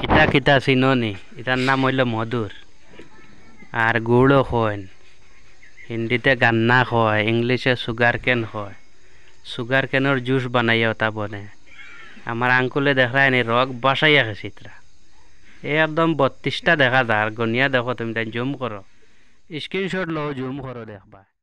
ইটা কিতা চিননি এটার নাম হইল মধুর আর গুড়ও হয় হিন্দিতে গান্না হয় ইংলিশে সুগার কেন হয় সুগার কেনের জুস বানাইয়া ওটা বনে আমার আঙ্কুলে দেখায় নি রগ বাসাইয়া গেছে ইতরা একদম 32টা দেখা যায় আর গনিয়া দেখো তুমি তাই জুম করো স্ক্রিনশট লো জুম করো দেখবা